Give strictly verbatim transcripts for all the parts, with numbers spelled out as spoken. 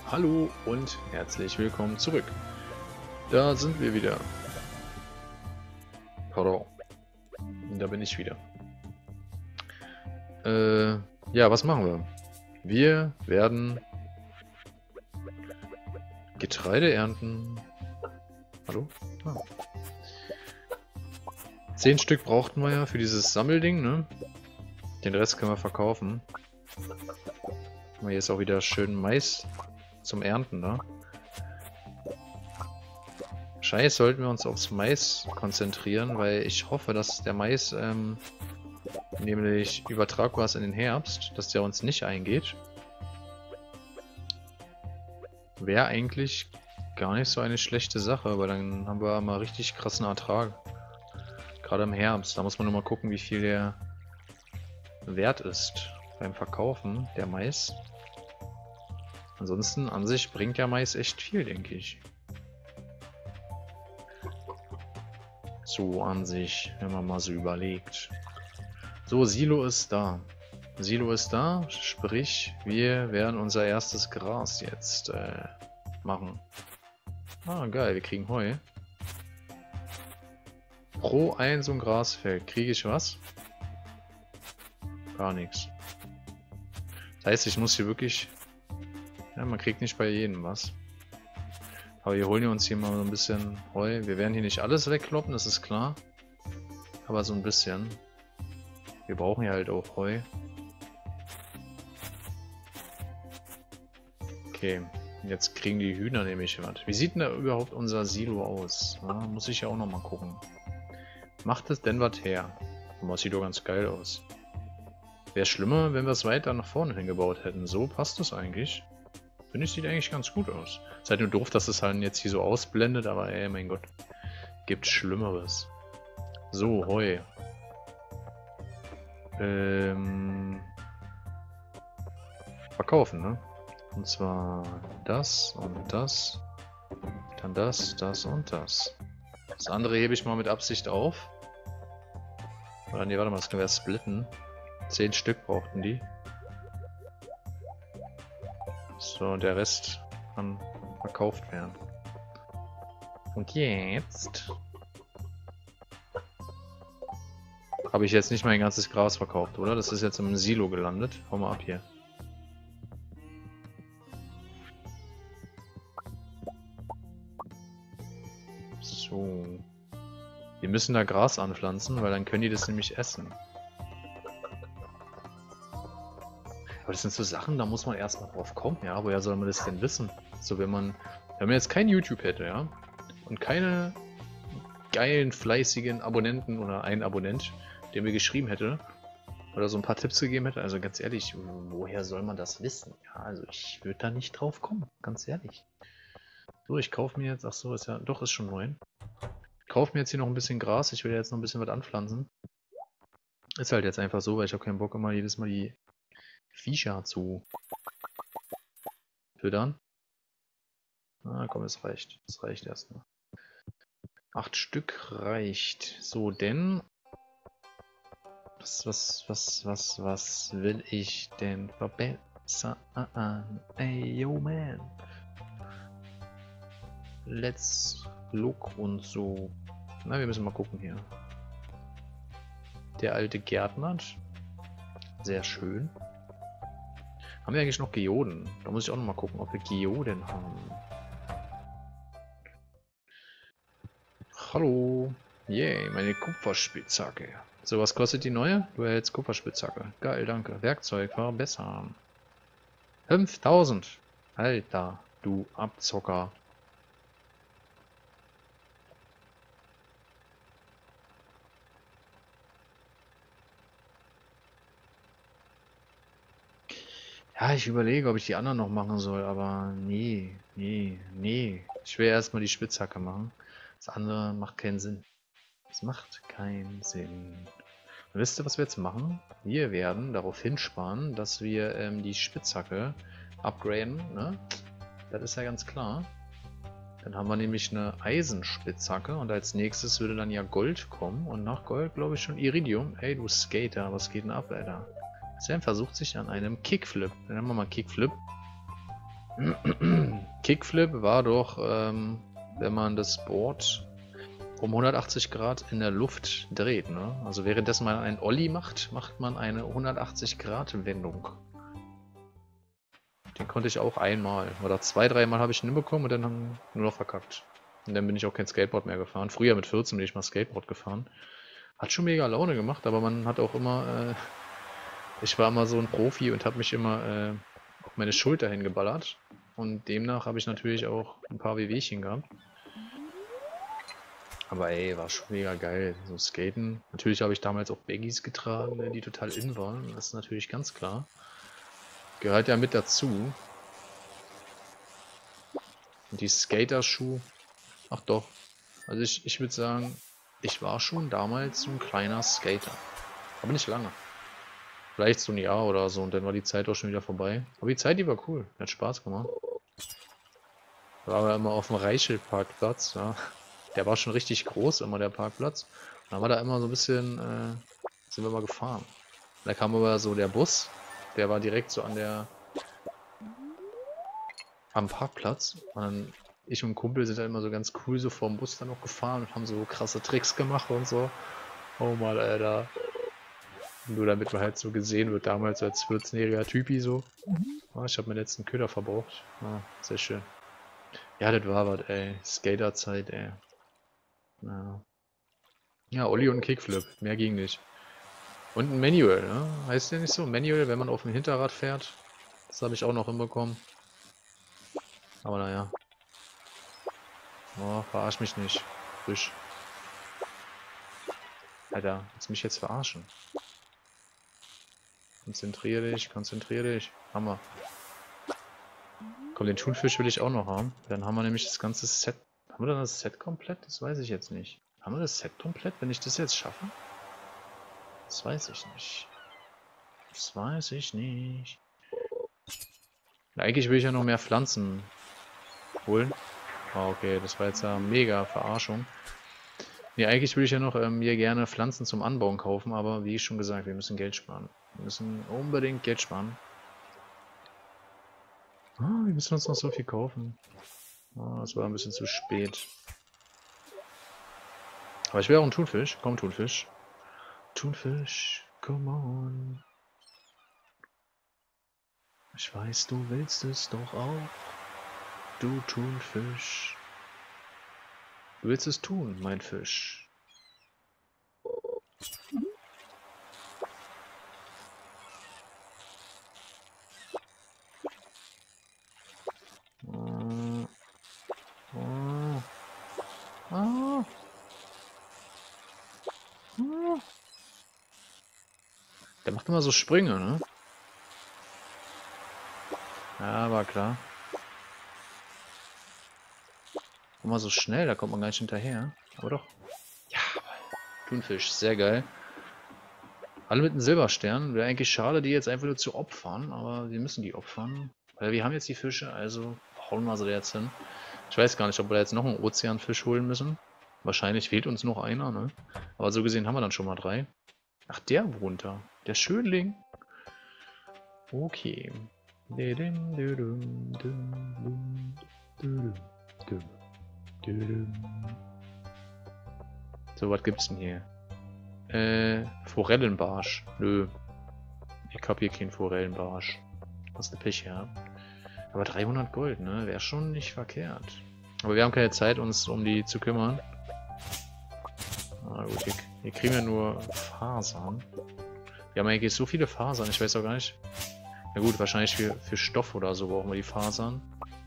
Hallo und herzlich willkommen zurück. Da sind wir wieder. Pardon. Da bin ich wieder. Äh, ja, was machen wir? Wir werden Getreide ernten. Hallo? Ah. Zehn Stück brauchten wir ja für dieses Sammelding, ne? Den Rest können wir verkaufen. Hier ist auch wieder schön Mais zum Ernten, ne? Wahrscheinlich sollten wir uns aufs Mais konzentrieren, weil ich hoffe, dass der Mais, ähm, nämlich übertragbar ist in den Herbst, dass der uns nicht eingeht. Wäre eigentlich gar nicht so eine schlechte Sache, weil dann haben wir mal richtig krassen Ertrag. Gerade im Herbst, da muss man nur mal gucken, wie viel der wert ist beim Verkaufen, der Mais. Ansonsten an sich bringt der Mais echt viel, denke ich. So an sich, wenn man mal so überlegt. So, Silo ist da. Silo ist da, sprich, wir werden unser erstes Gras jetzt äh, machen. Ah, geil, wir kriegen Heu. Pro ein so ein Grasfeld kriege ich was? Gar nichts. Das heißt, ich muss hier wirklich... Ja, man kriegt nicht bei jedem was. Aber wir holen uns hier mal so ein bisschen Heu. Wir werden hier nicht alles wegkloppen, das ist klar. Aber so ein bisschen. Wir brauchen ja halt auch Heu. Okay, jetzt kriegen die Hühner nämlich was. Wie sieht denn da überhaupt unser Silo aus? Ja, muss ich ja auch nochmal gucken. Macht es denn was her? Das sieht doch ganz geil aus. Wäre schlimmer, wenn wir es weiter nach vorne hingebaut hätten. So passt es eigentlich. Finde ich, sieht eigentlich ganz gut aus. Ist halt nur doof, dass es halt jetzt hier so ausblendet, aber ey, mein Gott. Gibt Schlimmeres. So, Heu. Ähm... Verkaufen, ne? Und zwar das und das. Dann das, das und das. Das andere hebe ich mal mit Absicht auf. Oder nee, warte mal, das können wir erst splitten. Zehn Stück brauchten die. So, der Rest kann verkauft werden. Und jetzt habe ich jetzt nicht mein ganzes Gras verkauft, oder? Das ist jetzt im Silo gelandet. Hau mal ab hier. So. Wir müssen da Gras anpflanzen, weil dann können die das nämlich essen. Aber das sind so Sachen, da muss man erstmal drauf kommen, ja? Woher soll man das denn wissen? So, wenn man, wenn man jetzt kein YouTube hätte, ja? Und keine geilen, fleißigen Abonnenten oder einen Abonnent, der mir geschrieben hätte oder so ein paar Tipps gegeben hätte, also ganz ehrlich, woher soll man das wissen? Ja, also ich würde da nicht drauf kommen, ganz ehrlich. So, ich kaufe mir jetzt, ach so, ist ja, doch, ist schon neun. Ich kaufe mir jetzt hier noch ein bisschen Gras, ich will jetzt noch ein bisschen was anpflanzen. Ist halt jetzt einfach so, weil ich habe keinen Bock, immer jedes Mal die Viecher zu füttern. Ah, komm, es reicht. Es reicht erstmal. Acht Stück reicht. So, denn... Was, was, was, was, was will ich denn verbessern? Ey, yo, man. Let's look und so. Na, wir müssen mal gucken hier. Der alte Gärtner. Sehr schön. Haben wir eigentlich noch Geoden? Da muss ich auch noch mal gucken, ob wir Geoden haben. Hallo. Yay, meine Kupferspitzhacke. So, was kostet die neue? Du erhältst Kupferspitzhacke. Geil, danke. Werkzeug verbessern. fünftausend. Alter, du Abzocker. Ja, ich überlege, ob ich die anderen noch machen soll, aber nee, nee, nee. Ich will erstmal die Spitzhacke machen. Das andere macht keinen Sinn. Das macht keinen Sinn. Und wisst ihr, was wir jetzt machen? Wir werden darauf hinsparen, dass wir ähm, die Spitzhacke upgraden, ne? Das ist ja ganz klar. Dann haben wir nämlich eine Eisenspitzhacke und als nächstes würde dann ja Gold kommen und nach Gold glaube ich schon Iridium. Ey, du Skater, was geht denn ab, Alter? Sam versucht sich an einem Kickflip. Dann nehmen wir mal Kickflip. Kickflip war doch, ähm, wenn man das Board um hundertachtzig Grad in der Luft dreht, ne? Also währenddessen man einen Ollie macht, macht man eine hundertachtzig Grad Wendung. Den konnte ich auch einmal. Oder zwei, dreimal habe ich ihn hinbekommen und dann haben nur noch verkackt. Und dann bin ich auch kein Skateboard mehr gefahren. Früher mit vierzehn bin ich mal Skateboard gefahren. Hat schon mega Laune gemacht, aber man hat auch immer... Äh, ich war immer so ein Profi und habe mich immer äh, auf meine Schulter hingeballert. Und demnach habe ich natürlich auch ein paar Wehwehchen gehabt. Aber ey, war schon mega geil. So Skaten. Natürlich habe ich damals auch Baggies getragen, die total in waren. Das ist natürlich ganz klar. Gehört ja mit dazu. Und die Skaterschuh. Ach doch. Also ich, ich würde sagen, ich war schon damals so ein kleiner Skater. Aber nicht lange. Vielleicht so ein Jahr oder so und dann war die Zeit auch schon wieder vorbei. Aber die Zeit, die war cool. Hat Spaß gemacht. Da waren wir immer auf dem Reichel-Parkplatz. Ja. Der war schon richtig groß, immer der Parkplatz. Und dann war da immer so ein bisschen, äh, sind wir mal gefahren. Da kam aber so der Bus. Der war direkt so an der, am Parkplatz. Und dann, ich und ein Kumpel sind dann immer so ganz cool so vor dem Bus dann noch gefahren und haben so krasse Tricks gemacht und so. Oh Mann, Alter. Nur damit man halt so gesehen wird, damals als vierzehnjähriger Typi so. Oh, ich habe meinen letzten Köder verbraucht. Ah, sehr schön. Ja, das war was, ey. Skaterzeit, ey. Ja. Ja, Ollie und ein Kickflip. Mehr ging nicht. Und ein Manual, ne? Heißt der nicht so? Manual, wenn man auf dem Hinterrad fährt. Das habe ich auch noch hinbekommen. Aber naja. Oh, verarsch mich nicht. Frisch. Alter, willst du mich jetzt verarschen? Konzentrier dich, konzentrier dich. Hammer. Komm, den Thunfisch will ich auch noch haben. Dann haben wir nämlich das ganze Set. Haben wir dann das Set komplett? Das weiß ich jetzt nicht. Haben wir das Set komplett, wenn ich das jetzt schaffe? Das weiß ich nicht. Das weiß ich nicht. Eigentlich will ich ja noch mehr Pflanzen holen. Ah, okay, das war jetzt ja mega Verarschung. Nee, eigentlich will ich ja noch ähm, mir gerne Pflanzen zum Anbauen kaufen, aber wie schon gesagt, wir müssen Geld sparen. Wir müssen unbedingt Geld sparen. Ah, wir müssen uns noch so viel kaufen. Ah, das war ein bisschen zu spät. Aber ich will auch einen Thunfisch. Komm, Thunfisch. Thunfisch, come on. Ich weiß, du willst es doch auch. Du Thunfisch. Du willst es tun, mein Fisch. Oh. Oh. Oh. Oh. Der macht immer so Sprünge, ne? Ja, war klar. Immer so schnell, da kommt man gar nicht hinterher. Aber doch. Ja, Thunfisch, sehr geil. Alle mit einem Silberstern. Wäre eigentlich schade, die jetzt einfach nur zu opfern, aber wir müssen die opfern. Weil wir haben jetzt die Fische, also hauen wir sie jetzt hin. Ich weiß gar nicht, ob wir jetzt noch einen Ozeanfisch holen müssen. Wahrscheinlich fehlt uns noch einer, ne? Aber so gesehen haben wir dann schon mal drei. Ach, der wohnt da. Der Schönling. Okay. So, was gibt's denn hier? Äh, Forellenbarsch. Nö. Ich hab hier keinen Forellenbarsch. Was eine Pech, ja. Aber dreihundert Gold, ne? Wäre schon nicht verkehrt. Aber wir haben keine Zeit, uns um die zu kümmern. Na gut, hier, hier kriegen wir nur Fasern. Wir haben eigentlich so viele Fasern, ich weiß auch gar nicht. Na gut, wahrscheinlich für, für Stoff oder so brauchen wir die Fasern.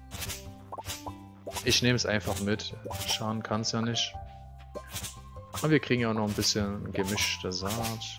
Ich nehme es einfach mit. Schaden kann es ja nicht. Und wir kriegen ja auch noch ein bisschen gemischte Saat.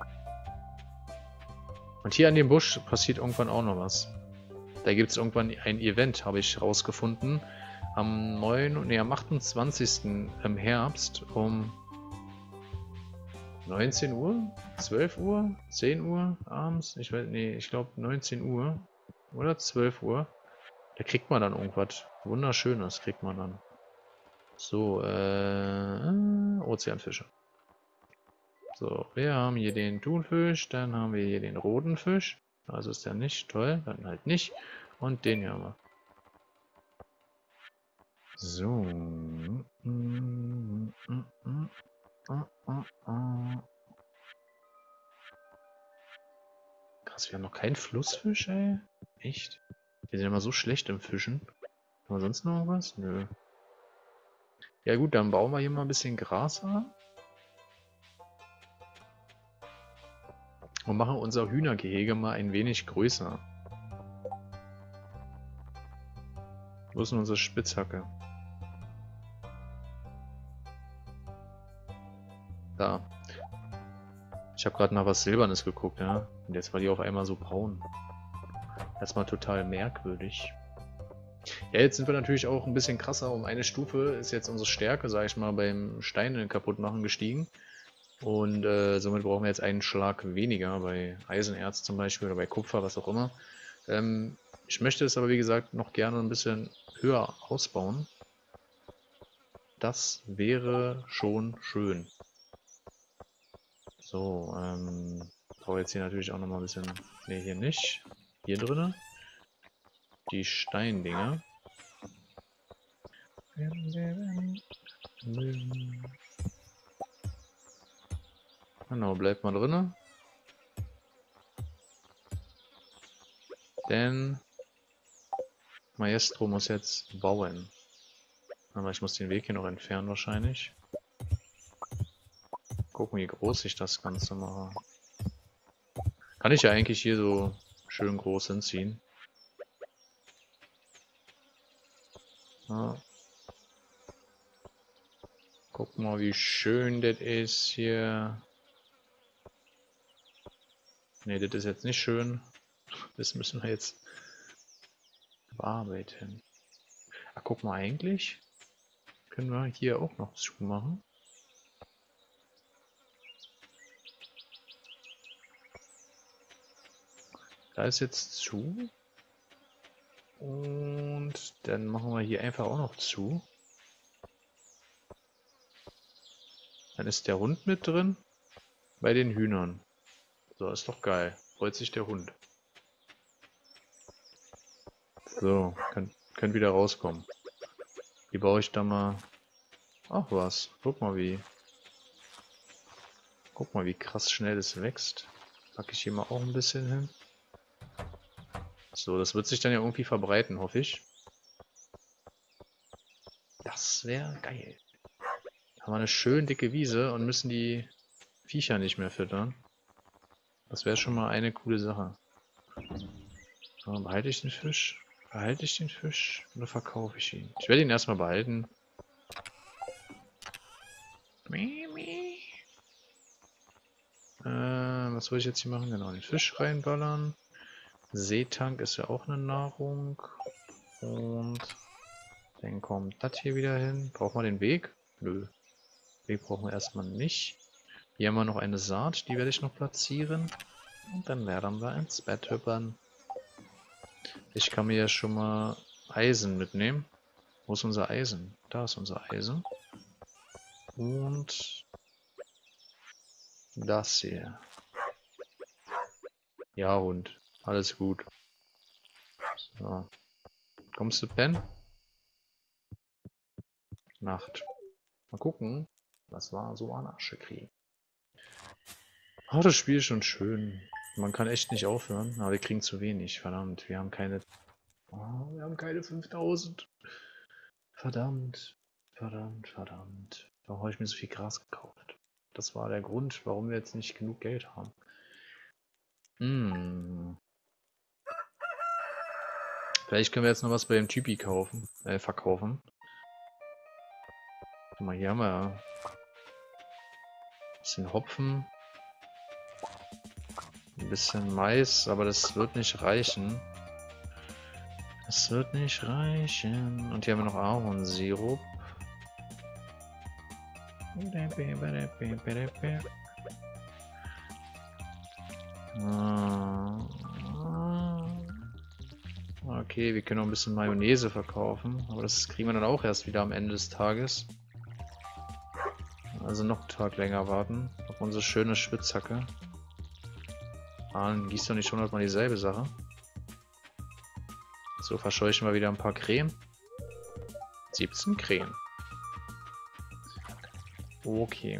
Und hier an dem Busch passiert irgendwann auch noch was. Da gibt es irgendwann ein Event, habe ich rausgefunden. Am neunten, nee, am achtundzwanzigsten im Herbst um neunzehn Uhr? zwölf Uhr? zehn Uhr abends? Ich weiß, nee, ich glaube neunzehn Uhr. Oder zwölf Uhr. Da kriegt man dann irgendwas Wunderschönes, kriegt man dann. So, äh, Ozeanfische. So, wir haben hier den Thunfisch, dann haben wir hier den roten Fisch. Also ist der nicht toll, dann halt nicht. Und den hier haben wir. So. Krass, wir haben noch keinen Flussfisch, ey. Echt? Wir sind immer so schlecht im Fischen. Haben wir sonst noch was? Nö. Ja gut, dann bauen wir hier mal ein bisschen Gras an. Und machen unser Hühnergehege mal ein wenig größer. Wo ist denn unsere Spitzhacke? Da. Ich habe gerade nach was Silbernes geguckt, ja. Und jetzt war die auf einmal so braun. Erstmal total merkwürdig. Ja, jetzt sind wir natürlich auch ein bisschen krasser. Um eine Stufe ist jetzt unsere Stärke, sage ich mal, beim Steine kaputt machen gestiegen. Und äh, somit brauchen wir jetzt einen Schlag weniger bei Eisenerz zum Beispiel oder bei Kupfer, was auch immer. Ähm, ich möchte es aber wie gesagt noch gerne ein bisschen höher ausbauen. Das wäre schon schön. So, ähm, brauche jetzt hier natürlich auch noch mal ein bisschen, ne, hier nicht, hier drinnen, die Steindinger. Genau, bleibt mal drinnen. Denn Maestro muss jetzt bauen. Aber ich muss den Weg hier noch entfernen wahrscheinlich. Gucken, wie groß ich das Ganze mache. Kann ich ja eigentlich hier so schön groß hinziehen. Ja. Guck mal, wie schön das ist hier. Ne, das ist jetzt nicht schön. Das müssen wir jetzt bearbeiten. Ach, guck mal, eigentlich können wir hier auch noch zumachen. Da ist jetzt zu. Und dann machen wir hier einfach auch noch zu. Dann ist der Hund mit drin bei den Hühnern. So, ist doch geil. Freut sich der Hund. So, können, können wieder rauskommen. Hier baue ich da mal... Ach was, guck mal wie... Guck mal, wie krass schnell das wächst. Packe ich hier mal auch ein bisschen hin. So, das wird sich dann ja irgendwie verbreiten, hoffe ich. Das wäre geil. Haben wir eine schön dicke Wiese und müssen die Viecher nicht mehr füttern. Das wäre schon mal eine coole Sache. So, behalte ich den Fisch? Behalte ich den Fisch oder verkaufe ich ihn? Ich werde ihn erstmal behalten. Äh, was soll ich jetzt hier machen? Genau, den Fisch reinballern. Seetank ist ja auch eine Nahrung. Und dann kommt das hier wieder hin. Brauchen wir den Weg? Nö. Weg brauchen wir erstmal nicht. Hier haben wir noch eine Saat, die werde ich noch platzieren. Und dann werden wir ins Bett hüppern. Ich kann mir ja schon mal Eisen mitnehmen. Wo ist unser Eisen? Da ist unser Eisen. Und das hier. Ja, Hund. Alles gut. So. Kommst du, Ben? Nacht. Mal gucken. Was war so ein Aschekrieg? Oh, das Spiel ist schon schön. Man kann echt nicht aufhören, aber wir kriegen zu wenig. Verdammt, wir haben keine... Oh, wir haben keine fünftausend. Verdammt, verdammt, verdammt. Warum habe ich mir so viel Gras gekauft? Das war der Grund, warum wir jetzt nicht genug Geld haben. Hm. Vielleicht können wir jetzt noch was bei dem Typi kaufen, äh, verkaufen. Guck mal, hier haben wir ja ein bisschen Hopfen. Ein bisschen Mais, aber das wird nicht reichen. Das wird nicht reichen. Und hier haben wir noch Ahornsirup. Okay, wir können noch ein bisschen Mayonnaise verkaufen. Aber das kriegen wir dann auch erst wieder am Ende des Tages. Also noch einen Tag länger warten auf unsere schöne Spitzhacke. Ah, dann gießt doch nicht hundertmal dieselbe Sache. So, verscheuchen wir wieder ein paar Creme. siebzehn Krähen. Okay.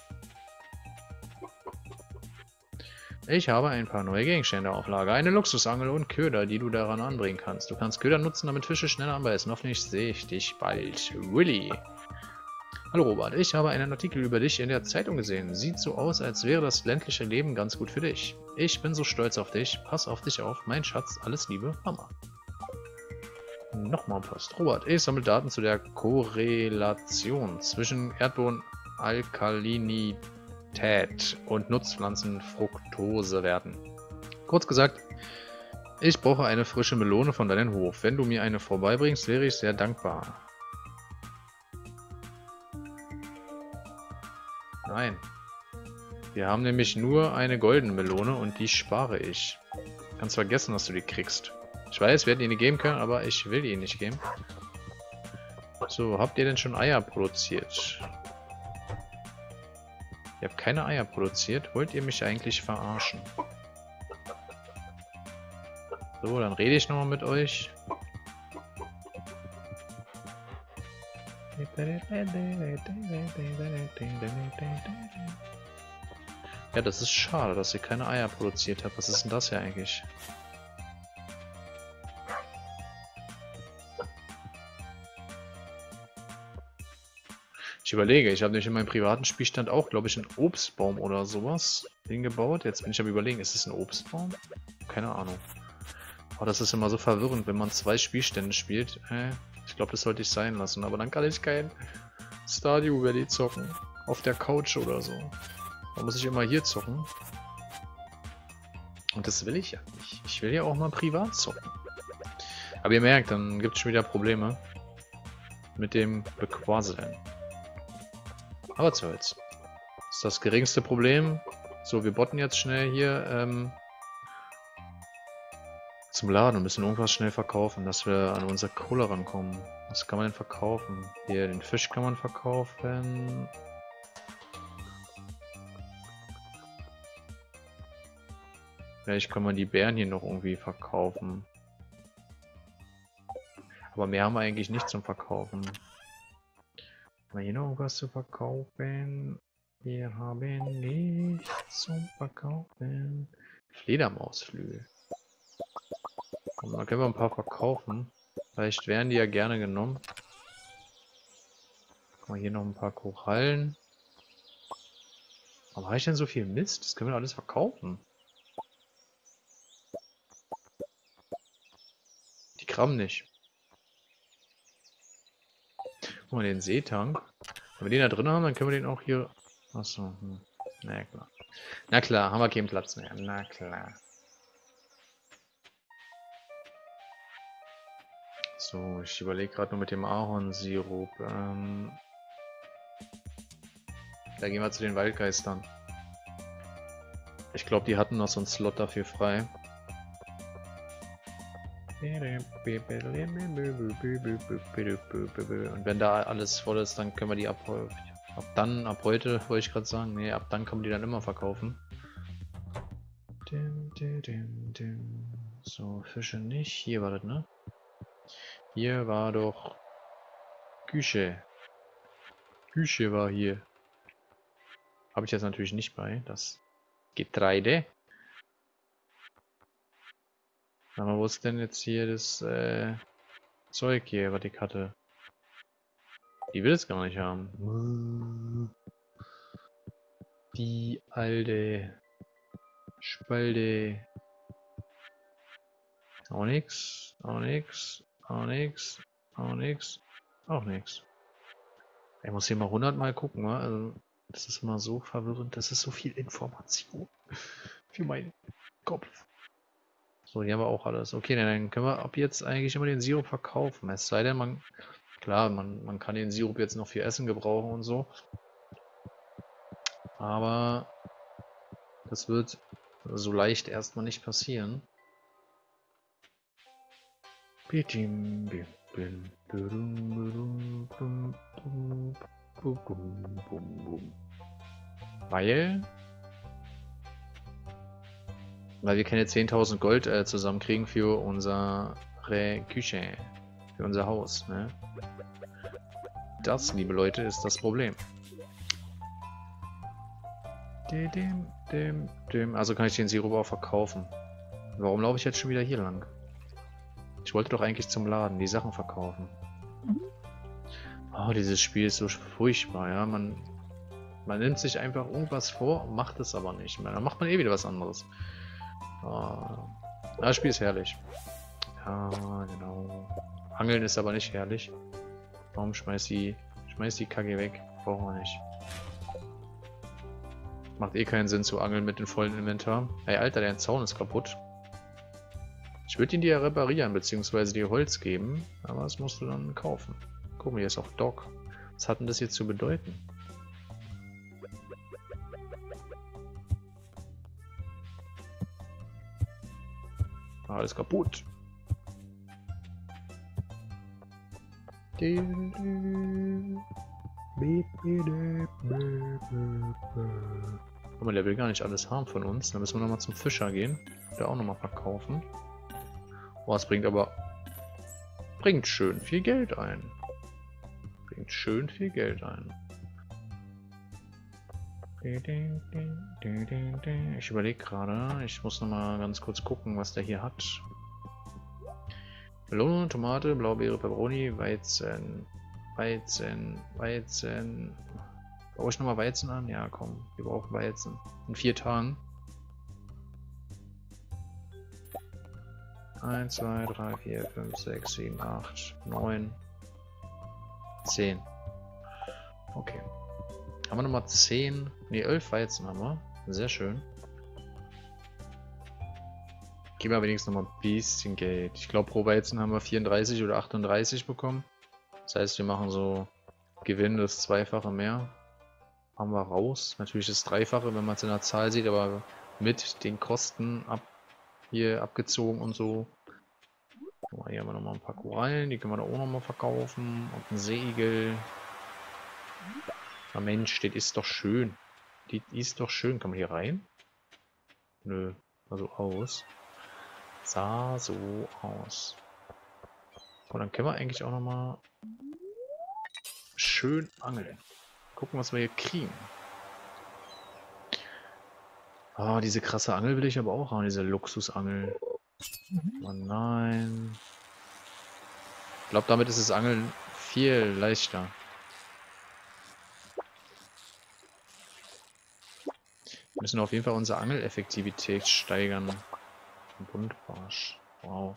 Ich habe ein paar neue Gegenstände auf Lager. Eine Luxusangel und Köder, die du daran anbringen kannst. Du kannst Köder nutzen, damit Fische schneller anbeißen. Hoffentlich sehe ich dich bald. Willy. Hallo Robert, ich habe einen Artikel über dich in der Zeitung gesehen. Sieht so aus, als wäre das ländliche Leben ganz gut für dich. Ich bin so stolz auf dich. Pass auf dich auf. Mein Schatz, alles Liebe, Mama. Nochmal Post. Robert, ich sammle Daten zu der Korrelation zwischen Erdboden, Alkalinität und Nutzpflanzen-Fructosewerten. Kurz gesagt, ich brauche eine frische Melone von deinem Hof. Wenn du mir eine vorbeibringst, wäre ich sehr dankbar. Nein. Wir haben nämlich nur eine goldene Melone und die spare ich. Kannst vergessen, dass du die kriegst. Ich weiß, wir hätten ihn nicht geben können, aber ich will ihn nicht geben. So, habt ihr denn schon Eier produziert? Ihr habt keine Eier produziert. Wollt ihr mich eigentlich verarschen? So, dann rede ich nochmal mit euch. Ja, das ist schade, dass ihr keine Eier produziert habt. Was ist denn das hier eigentlich? Ich überlege, ich habe nämlich in meinem privaten Spielstand auch, glaube ich, einen Obstbaum oder sowas hingebaut. Jetzt bin ich am Überlegen, ist es ein Obstbaum? Keine Ahnung. Aber das ist immer so verwirrend, wenn man zwei Spielstände spielt. Äh, ich glaube, das sollte ich sein lassen. Aber dann kann ich kein Stardew Valley zocken. Auf der Couch oder so. Da muss ich immer hier zocken. Und das will ich ja nicht. Ich will ja auch mal privat zocken. Aber ihr merkt, dann gibt es schon wieder Probleme mit dem Bequasseln. Aber zu Holz. Das ist das geringste Problem. So, wir botten jetzt schnell hier ähm, zum Laden und müssen irgendwas schnell verkaufen, dass wir an unsere Kohle rankommen. Was kann man denn verkaufen? Hier, den Fisch kann man verkaufen. Vielleicht kann man die Beeren hier noch irgendwie verkaufen. Aber mehr haben wir eigentlich nicht zum Verkaufen. Haben wir hier noch irgendwas zu verkaufen? Wir haben nichts zum Verkaufen. Fledermausflügel. Und dann können wir ein paar verkaufen. Vielleicht wären die ja gerne genommen. Guck mal, hier noch ein paar Korallen. Warum habe ich denn so viel Mist? Das können wir alles verkaufen. Die Krabben nicht. Guck mal, den Seetank. Wenn wir den da drin haben, dann können wir den auch hier... Achso, hm. Na klar. Na klar, haben wir keinen Platz mehr. Na klar. So, ich überlege gerade nur mit dem Ahornsirup. Ähm, da gehen wir zu den Waldgeistern. Ich glaube, die hatten noch so einen Slot dafür frei. Und wenn da alles voll ist, dann können wir die ab, ab dann, ab heute, wollte ich gerade sagen, nee, ab dann kann man die dann immer verkaufen. So, Fische nicht. Hier war das, ne? Hier war doch Küche. Küche war hier. Habe ich jetzt natürlich nicht bei. Das Getreide. Aber wo ist denn jetzt hier das äh, Zeug hier, was ich hatte? Die will es gar nicht haben. Die alte Spalte. Auch nix, auch nix, auch nix, auch nix, auch nix. Ich muss hier mal hundert Mal gucken, wa? Also, das ist mal so verwirrend, das ist so viel Information für meinen Kopf. So, hier haben wir auch alles. Okay, dann können wir ab jetzt eigentlich immer den Sirup verkaufen. Es sei denn, man... Klar, man, man kann den Sirup jetzt noch für Essen gebrauchen und so. Aber das wird so leicht erstmal nicht passieren. Weil... Weil wir keine zehntausend Gold äh, zusammenkriegen für unsere Küche. Für unser Haus, ne? Das, liebe Leute, ist das Problem. Dem, dem, dem. Also kann ich den Sirup auch verkaufen. Warum laufe ich jetzt schon wieder hier lang? Ich wollte doch eigentlich zum Laden die Sachen verkaufen. Oh, dieses Spiel ist so furchtbar, ja. Man, man nimmt sich einfach irgendwas vor, macht es aber nicht mehr. Dann macht man eh wieder was anderes. Oh. Das Spiel ist herrlich. Ja, genau. Angeln ist aber nicht herrlich. Warum schmeißt die, schmeißt die Kacke weg? Brauchen wir nicht. Macht eh keinen Sinn zu angeln mit dem vollen Inventar. Ey, Alter, der Zaun ist kaputt. Ich würde ihn dir ja reparieren, beziehungsweise dir Holz geben, aber das musst du dann kaufen. Guck mal, hier ist auch Doc. Was hat denn das jetzt zu bedeuten? Alles kaputt. Aber der will gar nicht alles haben von uns. Dann müssen wir nochmal zum Fischer gehen. Der auch nochmal verkaufen. Boah, es bringt aber... Bringt schön viel Geld ein. Bringt schön viel Geld ein. Ich überlege gerade. Ich muss nochmal ganz kurz gucken, was der hier hat. Melone, Tomate, Blaubeere, Peperoni, Weizen. Weizen, Weizen. Brauche ich nochmal Weizen an? Ja, komm. Wir brauchen Weizen. In vier Tagen. eins, zwei, drei, vier, fünf, sechs, sieben, acht, neun, zehn. Okay. Haben wir nochmal zehn, ne, elf Weizen haben wir. Sehr schön. Geben wir wenigstens nochmal ein bisschen Geld. Ich glaube, pro Weizen haben wir vierunddreißig oder achtunddreißig bekommen. Das heißt, wir machen so Gewinn das Zweifache mehr. Haben wir raus. Natürlich das Dreifache, wenn man es in der Zahl sieht, aber mit den Kosten ab hier abgezogen und so. Hier haben wir nochmal ein paar Korallen, die können wir da auch nochmal verkaufen. Und ein Seeigel. Na Mensch, das ist doch schön. Die ist doch schön. Kann man hier rein? Nö, also aus. Sah so aus. Und dann können wir eigentlich auch nochmal schön angeln. Gucken, was wir hier kriegen. Ah, diese krasse Angel will ich aber auch haben, diese Luxusangel. Oh nein. Ich glaube, damit ist das Angeln viel leichter. Wir müssen auf jeden Fall unsere Angeleffektivität steigern. Buntbarsch. Wow.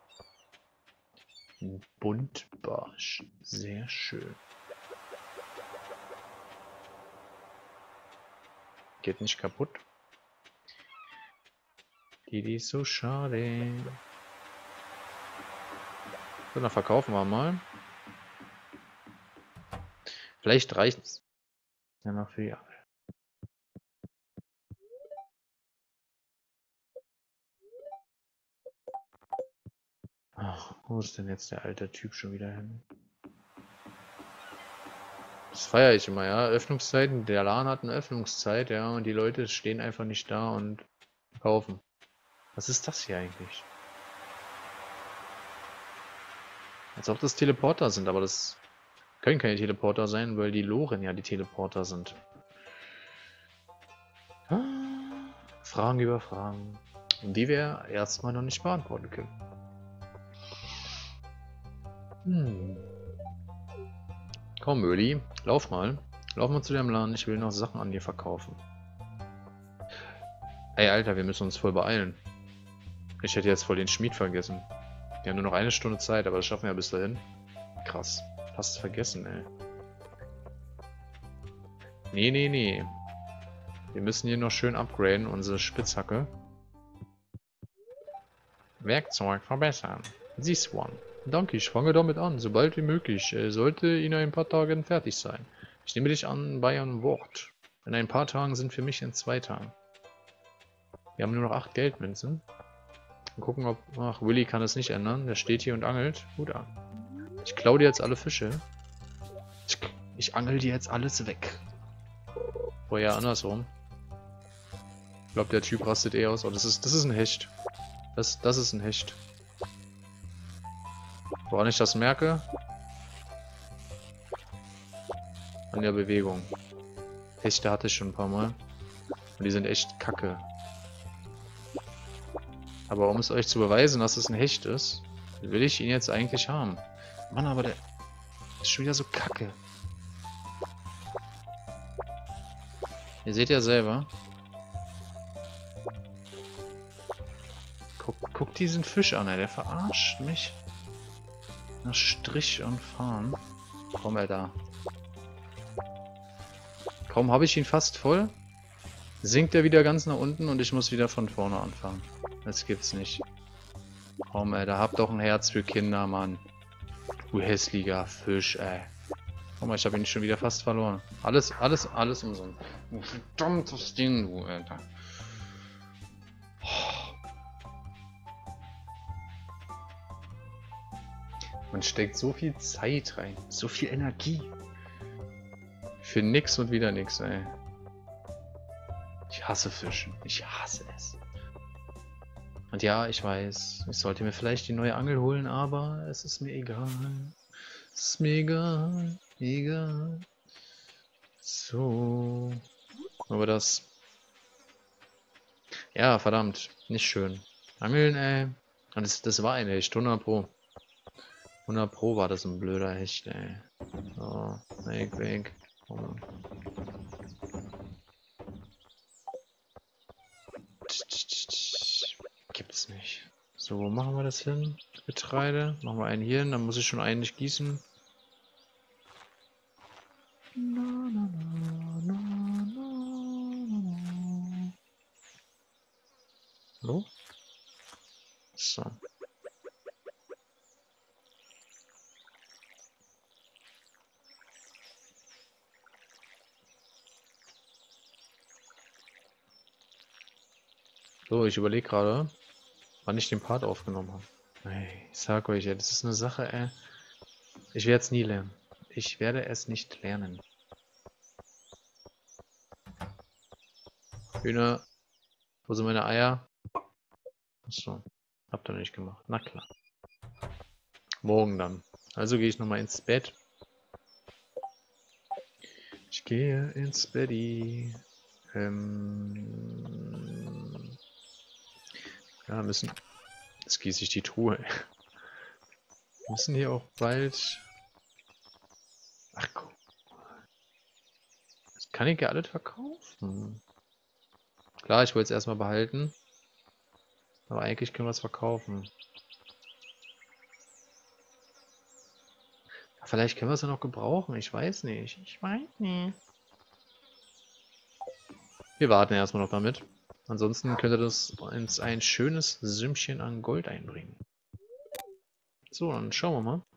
Buntbarsch. Sehr schön. Geht nicht kaputt. Die, die ist so schade. So, dann verkaufen wir mal. Vielleicht reicht es ja noch für die Angel. Ach, wo ist denn jetzt der alte Typ schon wieder hin? Das feiere ich immer, ja. Öffnungszeiten, der Laden hat eine Öffnungszeit, ja, und die Leute stehen einfach nicht da und kaufen. Was ist das hier eigentlich? Als ob das Teleporter sind, aber das können keine Teleporter sein, weil die Loren ja die Teleporter sind. Ah, Fragen über Fragen, die wir erstmal noch nicht beantworten können. Hm. Komm, Öli, lauf mal. Lauf mal zu dem Laden, ich will noch Sachen an dir verkaufen. Ey, Alter, wir müssen uns voll beeilen. Ich hätte jetzt voll den Schmied vergessen. Wir haben nur noch eine Stunde Zeit, aber das schaffen wir ja bis dahin. Krass. Fast vergessen, ey. Nee, nee, nee. Wir müssen hier noch schön upgraden, unsere Spitzhacke. Werkzeug verbessern. This one. Danke, ich fange damit an, sobald wie möglich. Er sollte in ein paar Tagen fertig sein. Ich nehme dich an bei einem Wort. In ein paar Tagen sind für mich in zwei Tagen. Wir haben nur noch acht Geldmünzen. Mal gucken, ob... Ach, Willy kann es nicht ändern. Der steht hier und angelt. Gut an. Ich klaue dir jetzt alle Fische. Ich, ich angel dir jetzt alles weg. Oh ja, andersrum. Ich glaube, der Typ rastet eh aus. Oh, das ist, das ist ein Hecht. Das, das ist ein Hecht. Woran ich das merke? in der Bewegung. Hechte hatte ich schon ein paar Mal. Und die sind echt kacke. Aber um es euch zu beweisen, dass es ein Hecht ist, will ich ihn jetzt eigentlich haben. Mann, aber der ist schon wieder so kacke. Ihr seht ja selber. Guck, guck diesen Fisch an, ey. Der verarscht mich. Nach Strich und Fahren. Komm, Alter. Kaum habe ich ihn fast voll, sinkt er wieder ganz nach unten und ich muss wieder von vorne anfangen. Das gibt's nicht. Komm, ey, da habt doch ein Herz für Kinder, Mann. Du hässlicher Fisch, ey. Guck mal, ich habe ihn schon wieder fast verloren. Alles, alles, alles umsonst. Du verdammtes Ding, du, Alter. Man steckt so viel Zeit rein, so viel Energie. Für nix und wieder nix, ey. Ich hasse Fischen. Ich hasse es. Und ja, ich weiß, ich sollte mir vielleicht die neue Angel holen, aber es ist mir egal. Es ist mir egal. Egal. So. Aber das... Ja, verdammt. Nicht schön. Angeln, ey. Und das, das war ein Hecht. hundert Pro. hundert Pro war das ein blöder Hecht, ey. So. Weg, weg. Oh. Gibt's nicht. So, wo machen wir das hin? Getreide. Machen wir einen hier hin, dann muss ich schon einen nicht gießen. Na, na, na, na, na, na. So. So. So, ich überlege gerade, wann ich den Part aufgenommen habe. Ey, ich sag euch, ey, das ist eine Sache, ey. Ich werde es nie lernen. Ich werde es nicht lernen. Hühner, wo sind meine Eier? Achso, habt ihr nicht gemacht. Na klar. Morgen dann. Also gehe ich nochmal ins Bett. Ich gehe ins Betti. Ähm... Ja, müssen... Jetzt gieße ich die Truhe. Wir müssen hier auch bald... Ach komm. Das kann ich ja alles verkaufen. Klar, ich wollte es erstmal behalten. Aber eigentlich können wir es verkaufen. Vielleicht können wir es ja noch gebrauchen. Ich weiß nicht. Ich weiß nicht. Wir warten erstmal noch damit. Ansonsten könnte das uns ein schönes Sümmchen an Gold einbringen. So, dann schauen wir mal.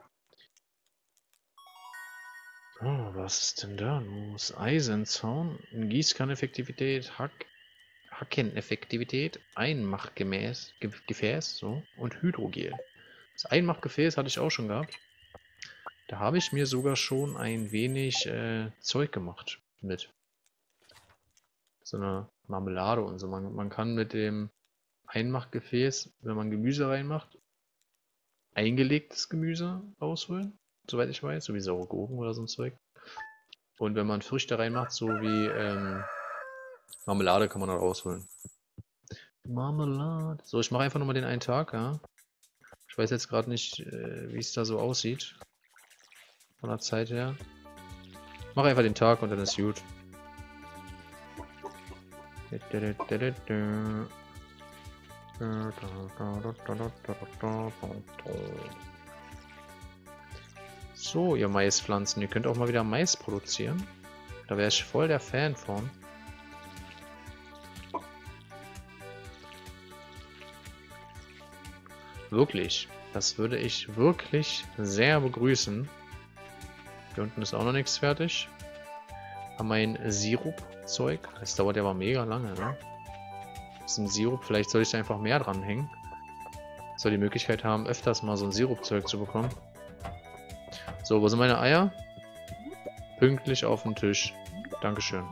Oh, was ist denn da los? Eisenzaun, Gießkanneffektivität, Hack, Hackeneffektivität, Einmachgemäß, Ge Gefäß, so, und Hydrogel. Das Einmachgefäß hatte ich auch schon gehabt. Da habe ich mir sogar schon ein wenig äh, Zeug gemacht mit. So eine Marmelade und so. Man, man kann mit dem Einmachgefäß, wenn man Gemüse reinmacht, eingelegtes Gemüse rausholen, soweit ich weiß, so wie saure Gurken oder so ein Zeug. Und wenn man Früchte reinmacht, so wie ähm, Marmelade, kann man da rausholen. Marmelade. So, ich mache einfach nochmal den einen Tag, ja. Ich weiß jetzt gerade nicht, äh, wie es da so aussieht. Von der Zeit her. Mach einfach den Tag und dann ist gut. So, ihr Maispflanzen, ihr könnt auch mal wieder Mais produzieren. Da wäre ich voll der Fan von. Wirklich. Das würde ich wirklich sehr begrüßen. Hier unten ist auch noch nichts fertig. Haben mein Sirup-Zeug. Das dauert ja aber mega lange, ne? Das ist ein Sirup. Vielleicht soll ich da einfach mehr dranhängen. Soll die Möglichkeit haben, öfters mal so ein Sirup-Zeug zu bekommen. So, wo sind meine Eier? Pünktlich auf dem Tisch. Dankeschön.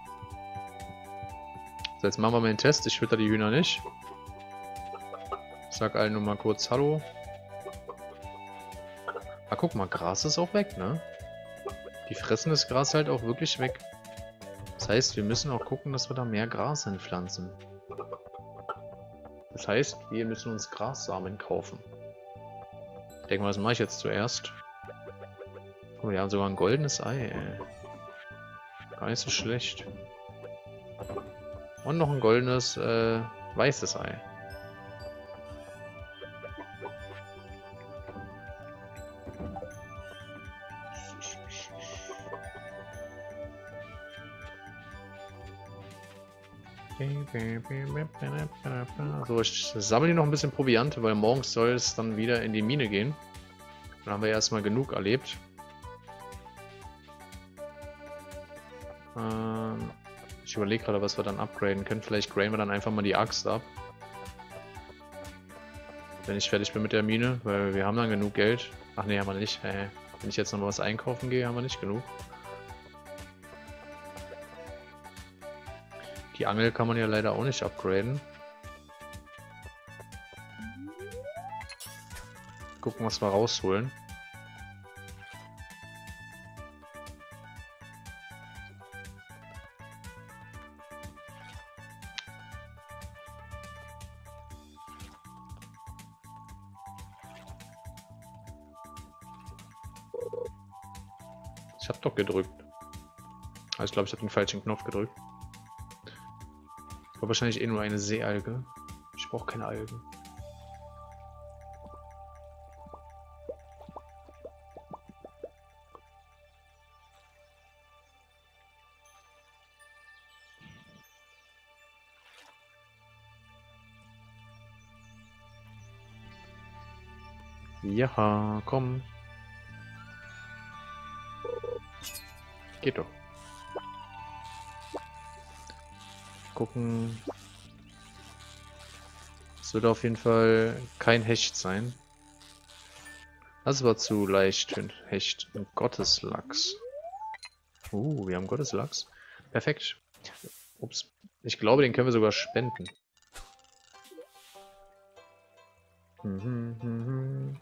So, jetzt machen wir mal den Test. Ich fütter die Hühner nicht. Ich sag allen nur mal kurz Hallo. Ah, guck mal, Gras ist auch weg, ne? Die fressen das Gras halt auch wirklich weg. Das heißt, wir müssen auch gucken, dass wir da mehr Gras hinpflanzen. Das heißt, wir müssen uns Grassamen kaufen. Ich denke mal, das mache ich jetzt zuerst. Oh, wir haben sogar ein goldenes Ei, ey. Gar nicht so schlecht. Und noch ein goldenes, äh, weißes Ei. So, ich sammle hier noch ein bisschen Proviante, weil morgens soll es dann wieder in die Mine gehen. Dann haben wir erstmal genug erlebt. Ähm, ich überlege gerade, was wir dann upgraden können. Vielleicht graden wir dann einfach mal die Axt ab. Wenn ich fertig bin mit der Mine, weil wir haben dann genug Geld. Ach nee, haben wir nicht. Äh, wenn ich jetzt noch was einkaufen gehe, haben wir nicht genug. Die Angel kann man ja leider auch nicht upgraden. Gucken, was wir rausholen. Ich hab doch gedrückt. Also ich glaube, ich habe den falschen Knopf gedrückt. War wahrscheinlich eh nur eine Seealge. Ich brauche keine Algen. Ja, komm. Geht doch. Gucken. Es wird auf jeden Fall kein Hecht sein. Das war zu leicht für ein Hecht. Ein Gotteslachs. Uh, wir haben Gotteslachs. Perfekt. Ups. Ich glaube, den können wir sogar spenden. Mhm, mhm.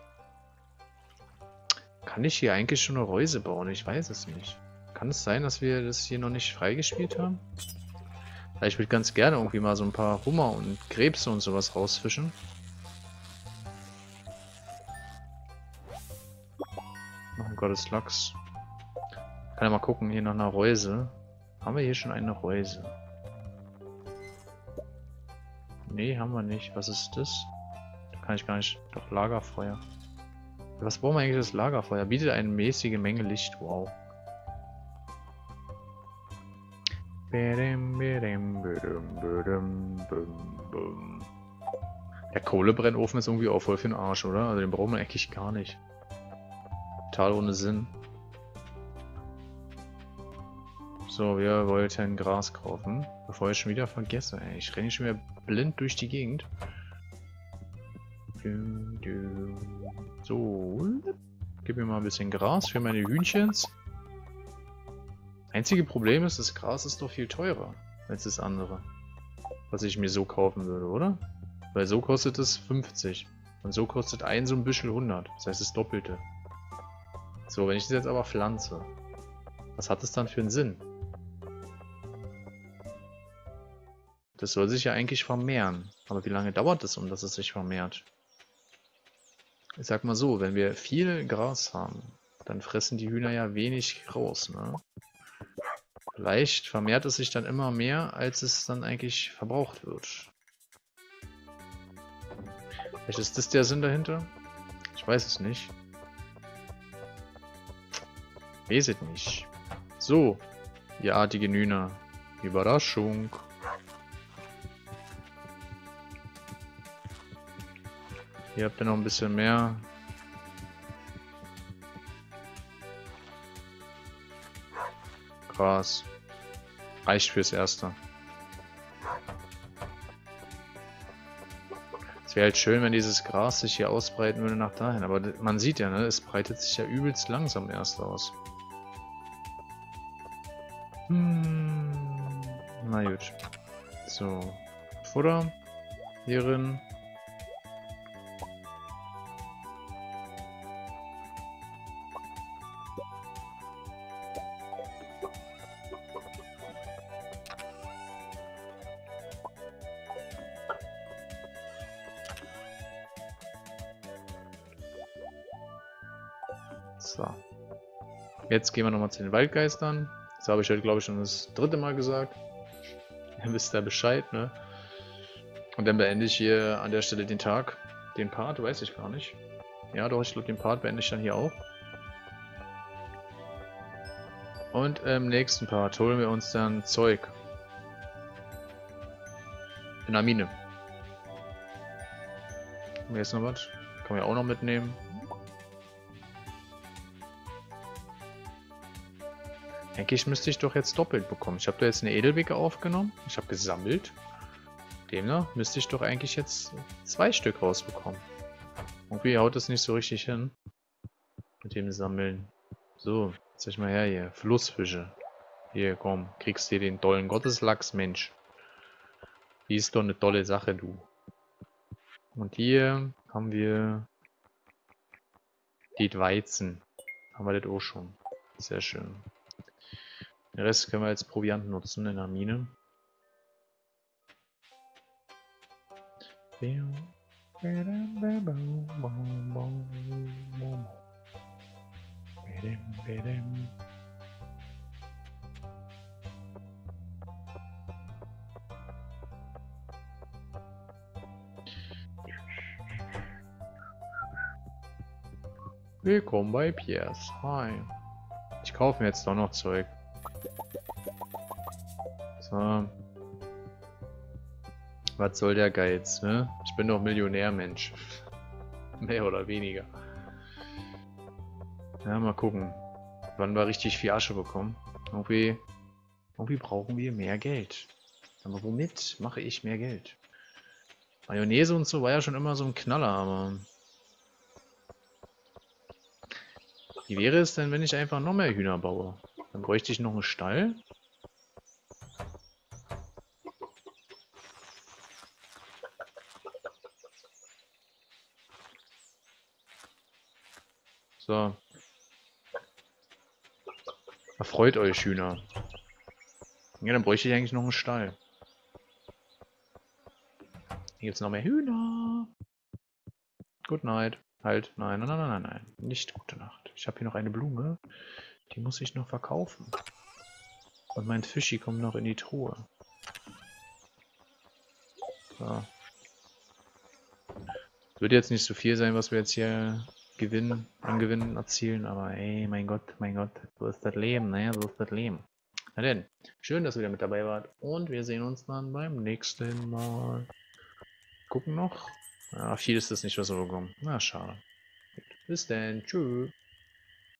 Kann ich hier eigentlich schon eine Reuse bauen? Ich weiß es nicht. Kann es sein, dass wir das hier noch nicht freigespielt haben? Ich würde ganz gerne irgendwie mal so ein paar Hummer und Krebse und sowas rausfischen. Noch ein Gotteslachs. Kann ja mal gucken, hier nach einer Reuse. Haben wir hier schon eine Reuse? Nee, haben wir nicht. Was ist das? Da kann ich gar nicht... Doch, Lagerfeuer. Was brauchen wir eigentlich das Lagerfeuer? Bietet eine mäßige Menge Licht. Wow. Der Kohlebrennofen ist irgendwie auch voll für den Arsch, oder? Also den brauchen wir eigentlich gar nicht. Total ohne Sinn. So, wir wollten Gras kaufen. Bevor ich schon wieder vergesse, ey. Ich renne schon wieder blind durch die Gegend. So. Gib mir mal ein bisschen Gras für meine Hühnchens. Einzige Problem ist, das Gras ist doch viel teurer als das andere. Was ich mir so kaufen würde, oder? Weil so kostet es fünfzig. Und so kostet ein so ein Büschel hundert. Das heißt das Doppelte. So, wenn ich das jetzt aber pflanze, was hat das dann für einen Sinn? Das soll sich ja eigentlich vermehren. Aber wie lange dauert es, um dass es sich vermehrt? Ich sag mal so, wenn wir viel Gras haben, dann fressen die Hühner ja wenig raus, ne? Vielleicht vermehrt es sich dann immer mehr, als es dann eigentlich verbraucht wird. Vielleicht ist das der Sinn dahinter? Ich weiß es nicht. Weiß es nicht. So, ihr artigen Hühner. Überraschung. Hier habt ihr noch ein bisschen mehr. Gras. Reicht fürs Erste. Es wäre halt schön, wenn dieses Gras sich hier ausbreiten würde nach dahin. Aber man sieht ja, ne, es breitet sich ja übelst langsam erst aus. Hm. Na gut. So. Futter. Hierin. So. Jetzt gehen wir nochmal zu den Waldgeistern. Das habe ich heute, glaube ich, schon das dritte Mal gesagt. Ihr wisst ja Bescheid, ne? Und dann beende ich hier an der Stelle den Tag. Den Part, weiß ich gar nicht. Ja, doch, ich glaube, den Part beende ich dann hier auch. Und im nächsten Part holen wir uns dann Zeug. In der Mine. Haben wir jetzt noch was? Kann man ja auch noch mitnehmen. Eigentlich müsste ich doch jetzt doppelt bekommen. Ich habe da jetzt eine Edelwicke aufgenommen. Ich habe gesammelt. Demnach müsste ich doch eigentlich jetzt zwei Stück rausbekommen. Irgendwie haut das nicht so richtig hin. Mit dem Sammeln. So, jetzt sag ich mal her hier. Flussfische. Hier, komm. Kriegst hier den dollen Gotteslachs, Mensch. Die ist doch eine tolle Sache, du. Und hier haben wir die Weizen. Haben wir das auch schon. Sehr schön. Den Rest können wir als Proviant nutzen in der Mine. Willkommen bei Piers. Hi. Ich kaufe mir jetzt doch noch Zeug. So. Was soll der Geiz, ne? Ich bin doch Millionär, Mensch. Mehr oder weniger. Ja, mal gucken, wann wir richtig viel Asche bekommen. Irgendwie, irgendwie brauchen wir mehr Geld. Aber womit mache ich mehr Geld? Mayonnaise und so war ja schon immer so ein Knaller, aber... Wie wäre es denn, wenn ich einfach noch mehr Hühner baue? Dann bräuchte ich noch einen Stall. So. Erfreut euch, Hühner. Ja, dann bräuchte ich eigentlich noch einen Stall. Hier gibt es noch mehr Hühner. Good night. Halt, nein, nein, nein, nein, nein. Nicht gute Nacht. Ich habe hier noch eine Blume. Die muss ich noch verkaufen. Und mein Fischi kommt noch in die Truhe. So. Wird jetzt nicht so viel sein, was wir jetzt hier gewinnen, an Gewinnen erzielen, aber ey, mein Gott, mein Gott, so ist das Leben, ne? So ist das Leben. Na denn, schön, dass ihr wieder mit dabei wart und wir sehen uns dann beim nächsten Mal. Gucken noch. Ja, viel ist das nicht, was wir bekommen. Na, schade. Bis dann, tschüss.